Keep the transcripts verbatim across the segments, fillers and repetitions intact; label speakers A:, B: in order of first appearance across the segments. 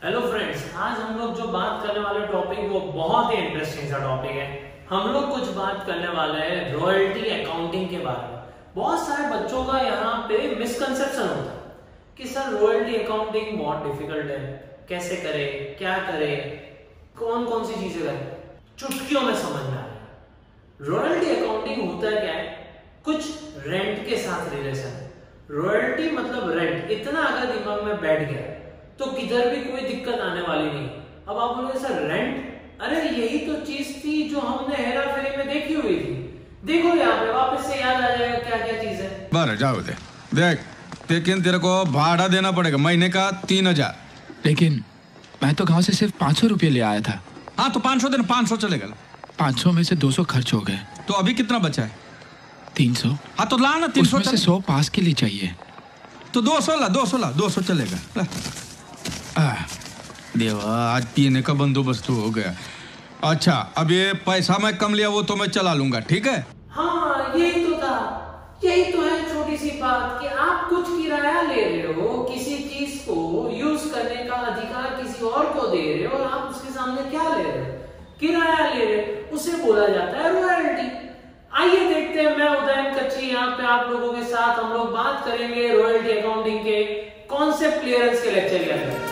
A: Hello friends, आज हम लोग जो बात करने वाले टॉपिक वो बहुत ही इंटरेस्टिंग सा टॉपिक है। हम लोग कुछ बात करने वाले हैं रॉयल्टी अकाउंटिंग के बारे में। बहुत सारे बच्चों का यहाँ पे मिसकंसेप्शन होता है कि सर रॉयल्टी अकाउंटिंग बहुत डिफिकल्ट है, कैसे करें, क्या करें, कौन कौन सी चीजें करें। चुटकियों में समझ में आ रहा है। रॉयल्टी अकाउंटिंग होता है क्या है, कुछ रेंट के साथ रिलेशन है। रॉयल्टी मतलब रेंट, इतना अगर दिमाग में बैठ गया तो किधर भी कोई दिक्कत आने वाली नहीं। अब आप बोलोगे सर रेंट, अरे यही तो चीज थी जो हमने हेरा फेरी में देखी हुई थी। देखो यहाँ पे वापस से याद आ जाएगा क्या क्या चीज है। बराबर
B: जाओ दे देख, लेकिन तेरे को भाड़ा देना पड़ेगा महीने का तीन हजार।
C: लेकिन मैं तो गांव से सिर्फ पाँच सौ रुपये ले आया था।
B: हाँ तो पाँच सौ देना, पाँच सौ चलेगा।
C: पाँच सौ में से दो सौ खर्च हो गए,
B: तो अभी कितना बचा है?
C: तीन सौ।
B: हाँ तो ला ना तीन सौ
C: से सौ पास के लिए चाहिए,
B: तो दो सौ ला, दो सौ ला, दो सौ चलेगा। ला। आ, देवा आज पीने का बंदोबस्त हो गया। अच्छा अब ये पैसा मैं कम लिया वो तो मैं चला लूंगा, ठीक है?
A: हाँ यही तो था, यही तो है छोटी सी बात कि आप कुछ किराया ले रहे हो, किसी चीज को यूज करने का अधिकार किसी और को दे रहे हो और आप उसके सामने क्या ले रहे हो, किराया ले रहे हो, उसे बोला जाता है रॉयल्टी। आइए देखते हैं, मैं उदयन कच्ची यहाँ पे आप लोगों के साथ हम लोग बात करेंगे रॉयल्टी अकाउंटिंग के कॉन्सेप्ट क्लियरेंस के लेक्चर के अंदर।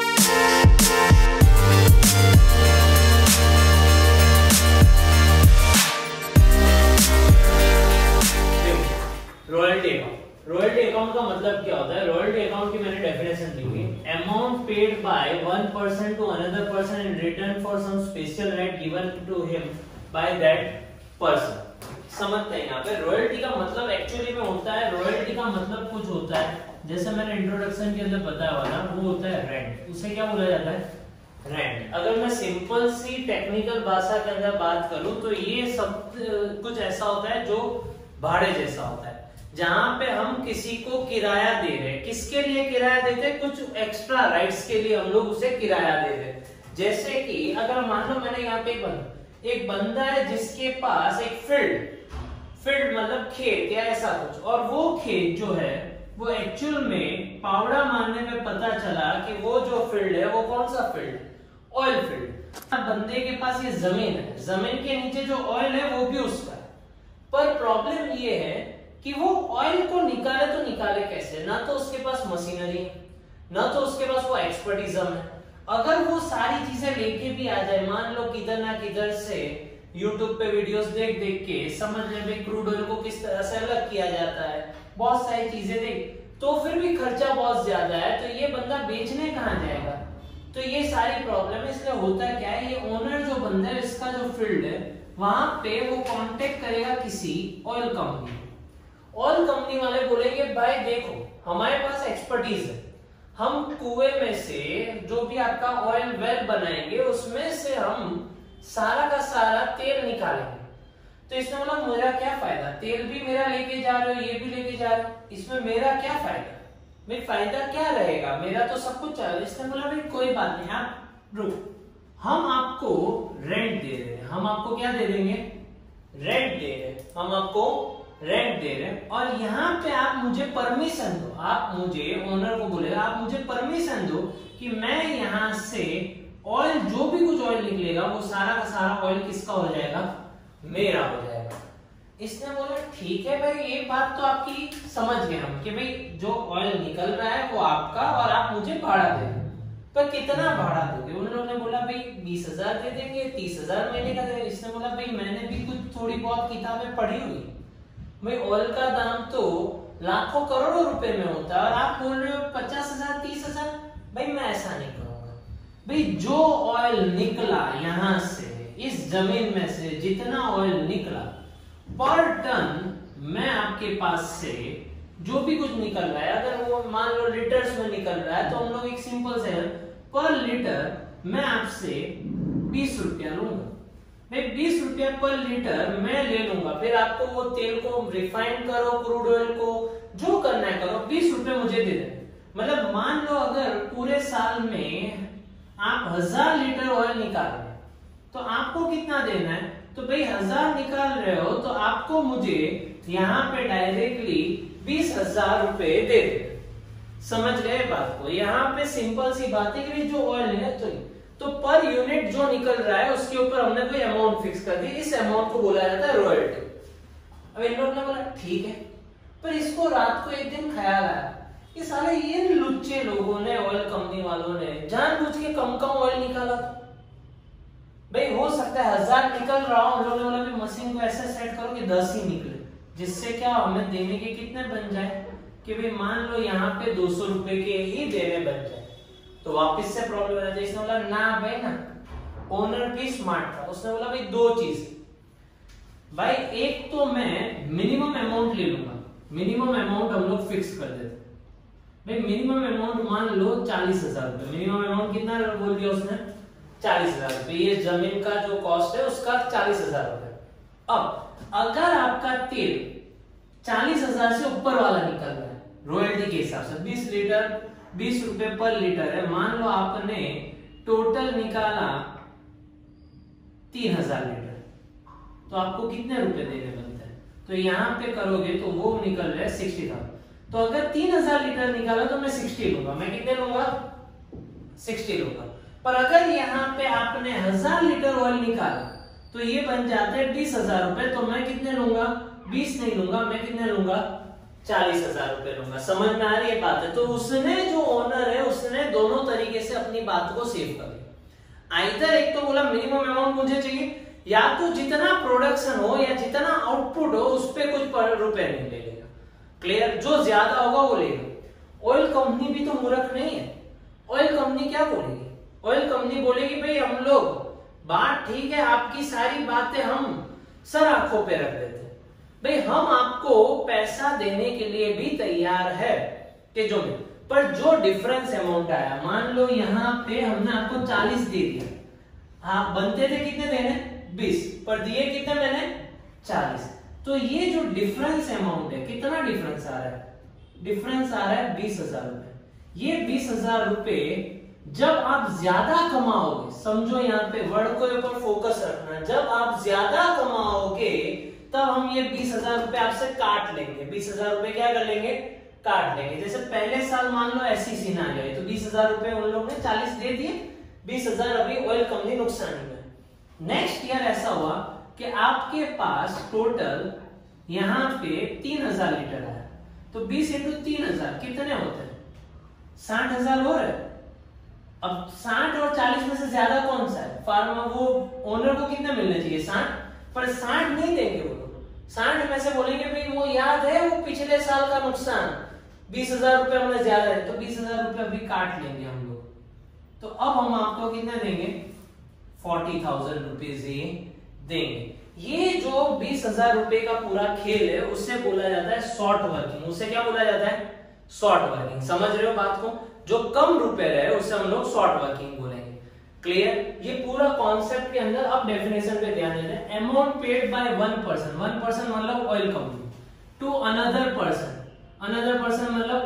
A: रॉयल्टी अकाउंट, रॉयल्टी अकाउंट का मतलब क्या होता है? रॉयल्टी अकाउंट की मैंने डेफिनेशन दी हुई, amount paid by one person to another person in return for some special right given to him by that person. समझते हैं यहाँ पे रॉयल्टी का मतलब एक्चुअली में होता है, रॉयल्टी का मतलब कुछ होता है जैसे मैंने इंट्रोडक्शन के अंदर बताया हुआ ना, वो होता है रेंट। उसे क्या बोला जाता है? रेंट। अगर मैं सिंपल सी टेक्निकल भाषा के अंदर बात करूं तो ये सब कुछ ऐसा होता है जो भाड़े जैसा होता है, जहां पे हम किसी को किराया दे रहे हैं। किसके लिए किराया देते हैं? कुछ एक्स्ट्रा राइट्स के लिए हम लोग उसे किराया दे रहे हैं। जैसे कि अगर मान लो मैंने यहाँ पे एक बंदा एक बंदा है जिसके पास एक फील्ड फील्ड मतलब खेत या ऐसा कुछ, और वो खेत जो है वो एक्चुअल में पावड़ा मारने में पता चला कि वो जो फील्ड है वो कौन सा फील्ड? Oil field. बंदे के पास ये जमीन है, जमीन के नीचे जो ऑयल है वो भी उसका है, पर प्रॉब्लम ये है कि वो ऑयल को निकाले तो निकाले कैसे? ना तो उसके पास मशीनरी, ना तो उसके पास वो एक्सपर्टिज्म है। अगर वो सारी चीजें लेके भी आ जाए, मान लो किधर ना किधर से यूट्यूब पे वीडियोस देख देख के समझ ले भाई क्रूड ऑयल को किस तरह से अलग किया जाता है, बहुत सारी चीजें देख, तो फिर भी खर्चा बहुत ज्यादा है, तो ये बंदा बेचने कहाँ जाएगा? तो ये सारी प्रॉब्लम है। इसलिए होता क्या है, ये ओनर जो बंदा है, इसका जो फील्ड है वहां पे वो कांटेक्ट करेगा किसी ऑयल कंपनी। ऑयल कंपनी वाले बोलेंगे भाई देखो हमारे पास एक्सपर्टीज है, हम कुएं में से जो भी आपका ऑयल वेल बनाएंगे उसमें से हम सारा का सारा तेल निकालेंगे। तो इसमें बोला मेरा क्या फायदा? तेल भी मेरा लेके जा रहे हो, ये भी लेके जा रहे हो, इसमें मेरा क्या फायदा? भाई फायदा क्या रहेगा? मेरा तो सब कुछ चल। इसने बोला भाई कोई बात नहीं, आप रुक, हम आपको रेंट दे रहे हैं। हम आपको क्या दे देंगे? रेंट दे रहे हैं, हम आपको रेंट दे रहे हैं, और यहाँ पे आप मुझे परमिशन दो। आप मुझे, ओनर को बोलेगा आप मुझे परमिशन दो कि मैं यहाँ से ऑयल, जो भी कुछ ऑयल निकलेगा वो सारा का सारा ऑयल किसका हो जाएगा? मेरा हो जाएगा। इसने बोला ठीक है भाई, ये बात तो आपकी समझ गए हम कि भाई जो ऑयल निकल रहा है वो आपका और आप मुझे भाड़ा दे, पर कितना भाड़ा दोगे? उन्होंने बोला भाई बीस हजार दे देंगे, तीस हजार महीने का दे। इसने बोला भाई मैंने भी कुछ थोड़ी बहुत किताबें पढ़ी हुई, भाई ऑयल का दाम तो लाखों करोड़ों रुपए में होता है और आप बोल रहे हो पचास हजार तीस हजार। भाई मैं ऐसा नहीं करूंगा। भाई जो ऑयल निकला यहाँ से, इस जमीन में से जितना ऑयल निकला पर टन, मैं आपके पास से जो भी कुछ निकल रहा है, अगर वो मान लो लीटर्स में निकल रहा है तो हम लोग एक सिंपल से पर लीटर मैं आपसे बीस रुपया लूंगा। भाई बीस रुपया पर लीटर मैं ले लूंगा, फिर आपको वो तेल को रिफाइन करो, क्रूड ऑयल को जो करना है करो, बीस रुपए मुझे दे दे। मतलब मान लो अगर पूरे साल में आप हजार लीटर ऑयल निकाल रहे हैं तो आपको कितना देना है? तो भाई हजार निकाल रहे हो तो आपको मुझे यहाँ पे डायरेक्टली बीस हजार रुपए दे दे। समझ गए बात को? यहाँ पे सिंपल सी बात है कि जो ऑयल है तो तो पर यूनिट जो निकल रहा है उसके ऊपर हमने कोई अमाउंट फिक्स कर दी, इस अमाउंट को बोला जाता है रॉयल्टी। अब इन लोगों ने बोला ठीक है, पर इसको रात को एक दिन ख्याल आया कि साले ये लुच्चे लोगों ने, ऑयल कंपनी वालों ने जानबूझ के कम कम ऑयल निकाला। भाई हो सकता है हजार निकल रहा हो, उन लोगों ने बोला कि मशीन को ऐसे सेट करो कि दस ही निकले, जिससे क्या हमें देने के कितने बन जाए कि भाई मान लो यहाँ पे दो सौ रुपए के ही देने बन जाए, तो वापस से प्रॉब्लम आ जाए। इसने बोला ना भाई ना, ओनर भी स्मार्ट था, उसने बोला भाई दो चीज भाई, एक तो मैं मिनिमम अमाउंट ले लूंगा, मिनिमम अमाउंट हम लोग फिक्स कर देते भाई, मिनिमम अमाउंट मान लो चालीस हजार रुपए, मिनिमम अमाउंट कितना बोल दिया उसने, चालीस हजार रुपए, ये जमीन का जो कॉस्ट है उसका चालीस हजार रुपए। अब अगर आपका तेल चालीस हजार से ऊपर वाला निकल रहा है रॉयल्टी के हिसाब से, बीस लीटर बीस रुपए पर लीटर है, मान लो आपने टोटल निकाला तीन हजार लीटर, तो आपको कितने रुपए देने बनते हैं? तो यहाँ पे करोगे तो वो निकल रहा है सिक्सटी थाउजेंड। तो अगर तीन हजार लीटर निकाला तो मैं सिक्सटी लूंगा, मैं कितने लूंगा? सिक्सटी लूंगा। पर अगर यहाँ पे आपने हजार लीटर ऑयल निकाला तो ये बन जाते हैं बीस हजार रुपए, तो मैं कितने लूंगा? बीस नहीं लूंगा, मैं कितने लूंगा? चालीस हजार रुपए लूंगा। समझ में आ रही है बात है? तो उसने जो ओनर है उसने दोनों तरीके से अपनी बात को सेव कर लिया। आइदर एक तो बोला मिनिमम अमाउंट मुझे चाहिए, या तो जितना प्रोडक्शन हो या जितना आउटपुट हो उस पे कुछ रुपए नहीं ले लेगा। क्लियर? जो ज्यादा होगा वो लेगा। ऑयल कंपनी भी तो मूर्ख नहीं है। ऑयल कंपनी क्या बोलेगी? ऑयल कंपनी बोलेगी भाई हम लोग बात ठीक है, आपकी सारी बातें हम सर आंखों पे रख देते हैं, भाई हम आपको पैसा देने के लिए भी तैयार है कि जो में, पर जो डिफरेंस अमाउंट आया, मान लो यहाँ पे हमने आपको चालीस दे दिया, आप बनते थे कितने देने? बीस, पर दिए कितने मैंने? चालीस। तो ये जो डिफरेंस अमाउंट है, कितना डिफरेंस आ रहा है? डिफरेंस आ रहा है बीस हजार रुपए। ये बीस हजार रुपए जब आप ज्यादा कमाओगे, समझो यहाँ पे वर्ड को ऊपर फोकस रखना, जब आप ज्यादा कमाओगे तब हम ये बीस हजार रुपए आपसे काट लेंगे। बीस हजार रुपए क्या कर लेंगे? काट लेंगे। जैसे पहले साल मान लो ऐसी सीन आ जाए तो बीस हजार रुपए उन लोगों ने चालीस दे दिए, बीस हजार अभी ऑयल कंपनी नुकसान में। नेक्स्ट ईयर ऐसा हुआ कि आपके पास टोटल यहाँ पे तीन हजार लीटर आया, तो बीस इंटू तीन हजार कितने होते हैं? साठ हजार हो रहे। अब साठ और चालीस में से ज्यादा कौन सा है? फार्मर, वो ओनर को कितने मिलने चाहिए? साठ, पर साठ नहीं देंगे वो लोग। साठ में से बोलेंगे भाई वो याद है वो पिछले साल का नुकसान, बीस हजार रुपए हमने ज्यादा है, तो बीस हजार रुपए अभी काट लेंगे हम लोग। तो अब हम आपको कितने देंगे? फोर्टी थाउजेंड रुपीज ही देंगे। ये जो बीस हजार रुपए का पूरा खेल है उसे बोला जाता है शॉर्ट वर्किंग। उसे क्या बोला जाता है? Short working. समझ रहे हो बात को? जो कम रुपए रहे उसे हम लोग शॉर्ट वर्किंग बोलेंगे। क्लियर? ये पूरा कॉन्सेप्ट के अंदर अब डेफिनेशन पे ध्यान देना है। Amount paid by one person, one person मतलब oil company, to another person, another person मतलब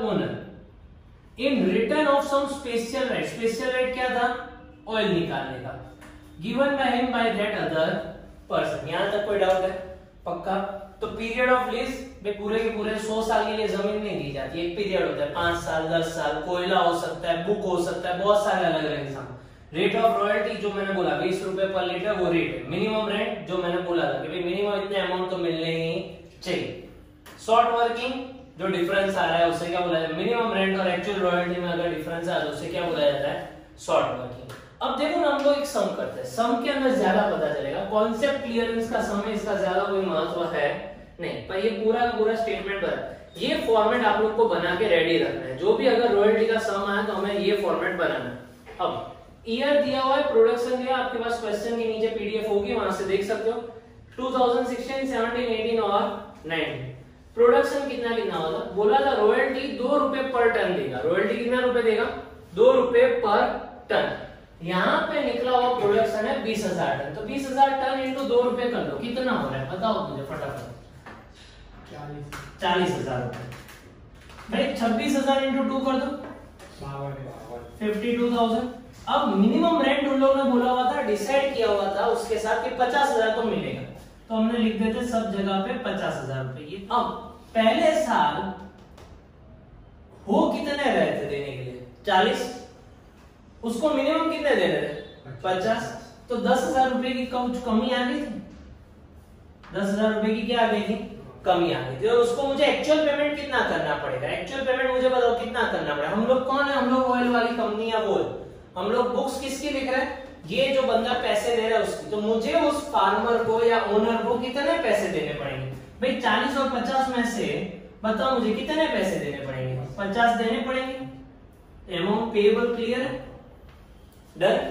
A: owner, in return of some special right. Special right क्या था? ऑयल निकालने का, given by him by that other person. यहां तक कोई doubt है? पक्का? तो पीरियड ऑफ लीज पूरे के पूरे सौ साल के लिए जमीन नहीं दी जाती, एक पीरियड होता है, पांच साल, दस साल, कोयला हो सकता है, बुक हो सकता है, बहुत सारे अलग अलग एग्जाम। रेट ऑफ रॉयल्टी जो मैंने बोला बीस रुपए पर लीटर, वो रेट है। मिनिमम रेंट जो मैंने बोला था कि भाई मिनिमम इतने अमाउंट तो मिलने ही चाहिए। शॉर्ट वर्किंग जो डिफरेंस आ रहा है उसे क्या बोला जाता है? मिनिमम रेंट और एक्चुअल रॉयल्टी में अगर डिफरेंस आ रहा है उसे क्या बोला जाता है? Short working. अब देखो ना, हम लोग एक सम करते हैं, सम के अंदर ज्यादा पता चलेगा। कॉन्सेप्ट क्लियरेंस का सम है, इसका ज्यादा कोई महत्व है नहीं, पर ये पूरा का पूरा स्टेटमेंट पर ये फॉर्मेट आप लोग को बना के रेडी रखना है। जो भी अगर रॉयल्टी का सम आया तो हमें ये फॉर्मेट बनाना है। अब ईयर दिया हुआ है, प्रोडक्शन दिया, आपके पास क्वेश्चन के नीचे पीडीएफ होगी, वहां से देख सकते हो। Two thousand sixteen, seventeen, eighteen और नाइनटीन प्रोडक्शन कितना कितना होगा? बोला था रॉयल्टी दो रुपए पर टन देगा। रॉयल्टी कितना रुपए देगा? दो रुपए पर टन। यहाँ पे निकला हुआ प्रोडक्शन है बीस हजार टन, तो बीस हजार टन इंटू दो रुपए कर लो, कितना हो रहा है बताओ मुझे फटाफट? चालीस हजार रुपए। भाई छब्बीस हजार इंटू टू कर दो, फिफ्टी टू थाउजेंड। अब मिनिमम रेंट उन लोगों ने बोला हुआ था, डिसाइड किया हुआ था उसके साथ कि पचास हजार तो मिलेगा, तो हमने लिख देते सब जगह पे पचास हजार रुपए। अब पहले साल वो कितने रहे थे देने के लिए? चालीस। उसको मिनिमम कितने देने थे? पचास। तो दस हजार रुपए की कुछ कमी आ गई थी, दस हजार रुपए की क्या आ गई थी? कमी आ गई थी। और उसको मुझे एक्चुअल पेमेंट कितना करना पड़ेगा? एक्चुअल पेमेंट मुझे बताओ कितना करना पड़ेगा? हम लोग कौन है? हम लोग ऑयल वाली कंपनी है वो, हम लोग बुक्स किसकी लिख रहे हैं? ये जो बंदा पैसे दे रहा है उसकी। तो मुझे उस फार्मर को या ओनर को कितने पैसे देने पड़ेंगे भाई? चालीस और पचास में से बताओ मुझे कितने पैसे देने पड़ेंगे? पचास देने पड़ेंगे। अमाउंट पेएबल क्लियर है? डन।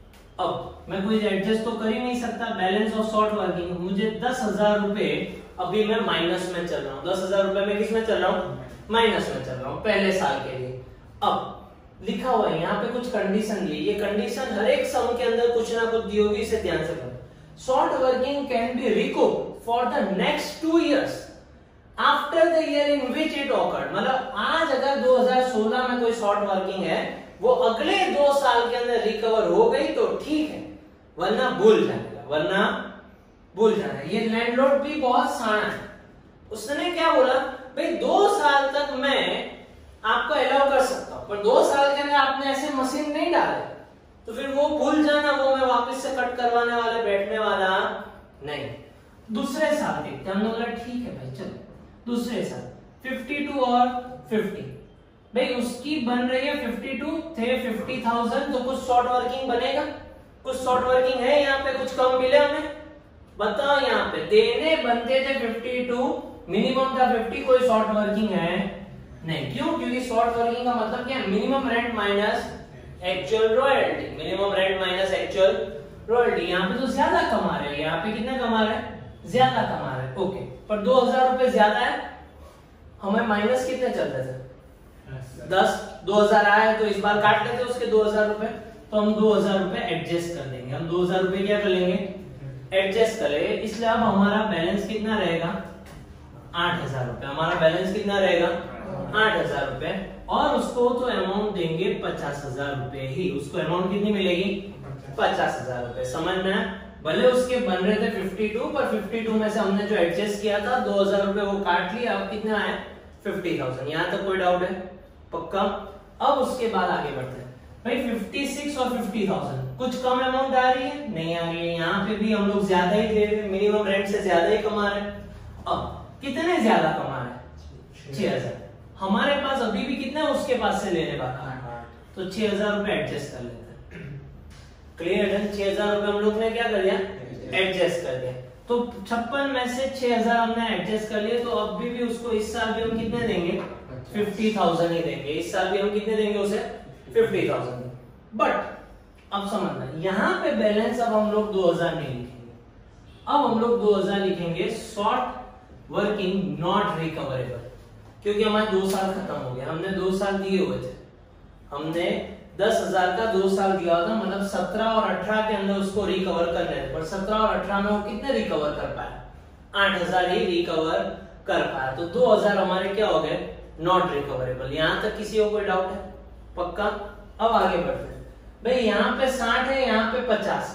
A: अब मैं कोई एडजस्ट तो कर ही नहीं सकता। बैलेंस ऑफ शॉर्ट वर्किंग, मुझे दस हजार रुपए अभी मैं माइनस में चल रहा हूँ। दस हजार रुपए में किस में चल रहा हूँ? माइनस में चल रहा हूँ पहले साल के लिए। अब लिखा हुआ है यहाँ पे कुछ कंडीशन दी। ये कंडीशन हर एक सम के अंदर कुछ ना कुछ दी होगी, इसे ध्यान से करो। Short working can be recoup for the next two years after the year in which it occurred. मतलब आज अगर दो हज़ार सोलह में कोई शॉर्ट वर्किंग है, वो अगले दो साल के अंदर रिकवर हो गई तो ठीक है, वरना भूल जाएगा, वरना भूल जाना। ये लैंडलॉर्ड भी बहुत साना है। उसने क्या बोला भाई दो साल तक मैं आपको अलाउ कर सकता हूं, पर दो साल के अंदर आपने ऐसे मशीन नहीं डाले तो फिर वो भूल जाना, वो मैं वापस से कट करवाने वाले बैठने वाला नहीं। दूसरे साल देखते हम लोग, ठीक है भाई चलो दूसरे साल बावन और पचास भाई उसकी बन रही है बावन थे पचास हज़ार, तो कुछ शॉर्ट वर्किंग बनेगा, कुछ शॉर्ट वर्किंग है यहाँ पे, कुछ कम मिले हमें बताओ। यहाँ पे देने बनते थे बावन, मिनिमम था पचास, कोई शॉर्ट वर्किंग है नहीं। क्यों? क्योंकि शॉर्ट वर्किंग का मतलब क्या है? Minimum rent minus actual royalty, minimum rent minus actual royalty. यहाँ पे तो ज्यादा कमा रहे हैं, यहाँ पे कितना कमा रहे हैं? ज्यादा कमा रहे हैं, ओके। पर दो हजार रुपए ज्यादा है, हमें माइनस कितने चल रहे थे? दस। दो हजार आया तो इस बार काट लेते उसके दो हजार रुपए, तो हम दो हजार रुपए एडजस्ट कर देंगे। हम दो हजार रुपए क्या कर लेंगे? एडजस्ट कर लेंगे। इसलिए अब हमारा बैलेंस कितना रहेगा? आठ हजार रुपए। हमारा बैलेंस कितना रहेगा? आठ हजार रुपए। और उसको तो अमाउंट देंगे पचास हजार रुपए ही। उसको अमाउंट कितनी मिलेगी? पचास हजार रुपए। समझ में? भले उसके बन रहे थे बावन, पर बावन में से हमने जो एडजस्ट किया था दो हजार रुपए वो काट लिया। अब कितना है? पचास हज़ार। यहाँ तक कोई डाउट है? पक्का? अब उसके बाद आगे बढ़ते हैं भाई। छप्पन और पचास हज़ार कुछ कम अमाउंट आ रही है? नहीं आ रही है। यहाँ पे भी हम लोग ज्यादा ही दे रहे हैं, मिनिमम रेंट से ज्यादा ही कमा रहे हैं। अब कितने ज्यादा कमा रहे हैं? छह हजार। हमारे पास अभी भी कितना है उसके पास से लेने वाला? तो छह हजार रुपए एडजस्ट कर लेते हैं। क्लियर है? छह हजार रुपए हम लोग ने क्या कर दिया? एडजस्ट कर दिया। तो छप्पन में से छह हजार हमने एडजस्ट कर लिए, तो अभी भी उसको इस साल भी हम कितने देंगे? फिफ्टी थाउजेंड ही देंगे। इस साल भी हम कितने देंगे उसे? Fifty thousand. बट अब समझना, यहाँ पे बैलेंस अब हम लोग दो हजार नहीं लिखेंगे, अब हम लोग दो हजार लिखेंगे शॉर्ट वर्किंग नॉट रिकवरेबल, क्योंकि हमारे दो साल खत्म हो गए। हमने दो साल दिए हुए थे, हमने दस हजार का दो साल दिया था, मतलब सत्रह और अठारह के अंदर उसको रिकवर करने थे, पर सत्रह और अठारह में वो कितने रिकवर कर पाया? आठ हजार ही रिकवर कर पाया। तो दो हजार हमारे क्या हो गए? Not recoverable. यहां तक किसी को कोई डाउट है? पक्का? अब आगे बढ़ते हैं भाई। यहाँ पे साठ है, यहाँ पे पचास,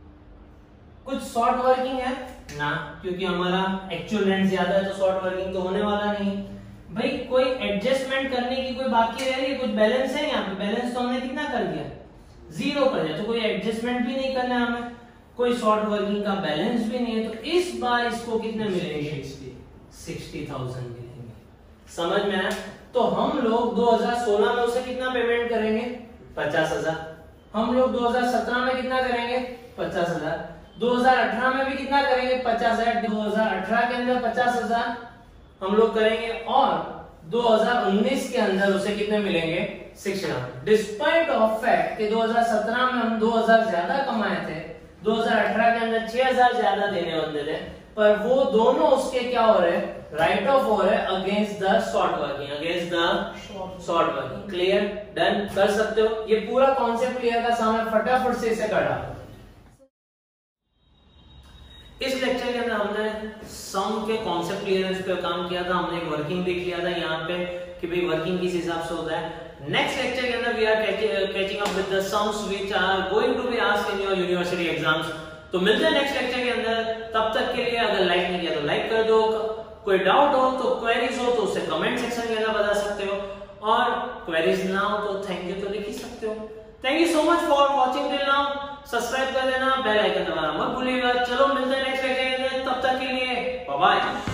A: कुछ शॉर्ट वर्किंग है ना, क्योंकि हमारा एक्चुअल रेंट ज्यादा है तो शॉर्ट वर्किंग तो होने वाला नहीं भाई। कोई एडजस्टमेंट करने की कोई बाकी रह रही है? कुछ बैलेंस है यहाँ पे? बैलेंस तो हमने कितना कर दिया? जीरो कर दिया। तो कोई एडजस्टमेंट भी नहीं करना है हमें, कोई शॉर्ट वर्किंग का बैलेंस भी नहीं है। तो इस बार इसको कितने मिलेंगे? सिक्सटी थाउजेंड मिलेंगे। समझ में आया? तो हम लोग दो हजार सोलह में उसे कितना पेमेंट करेंगे? पचास हजार। हम लोग दो हजार सत्रह में कितना करेंगे? पचास हजार। दो हजार अठारह में भी कितना करेंगे? पचास हजार। दो हजार अठारह के अंदर पचास हजार हम लोग करेंगे, और दो हजार उन्नीस के अंदर उसे कितने मिलेंगे? साठ। डिस्पाइट ऑफ फैक्ट कि दो हजार सत्रह में हम दो हजार ज्यादा कमाए थे, दो हजार अठारह के अंदर छह हजार ज्यादा देने वाले थे, पर वो दोनों उसके क्या हो रहे हैं? राइट ऑफ हो रहे हैं against the short working, against the short working. Clear? Done? कर सकते हो? ये पूरा कॉन्सेप्ट क्लियर था सामने, फटाफट से इसे कर डालो। इस लेक्चर के अंदर हमने सम के कॉन्सेप्ट क्लियरेंस पे काम किया था, हमने एक वर्किंग देख लिया था यहाँ पे कि भाई वर्किंग किस हिसाब से होता है। नेक्स्ट लेक्चर के अंदर we are catching up with the sums which are going to be asked in your university exams. तो मिलते हैं नेक्स्ट लेक्चर के अंदर, तब तक के लिए अगर लाइक नहीं किया तो लाइक कर दो, कोई डाउट हो तो क्वेरीज हो तो उसे कमेंट सेक्शन के अंदर बता सकते हो, और क्वेरीज ना हो तो थैंक यू तो लिख ही सकते हो। Thank you so much for watching till now. Subscribe कर देना, बेल आइकन दबाना मत भूलिएगा। चलो मिलते हैं नेक्स्ट वीडियो में, तब तक के लिए बाय बाय।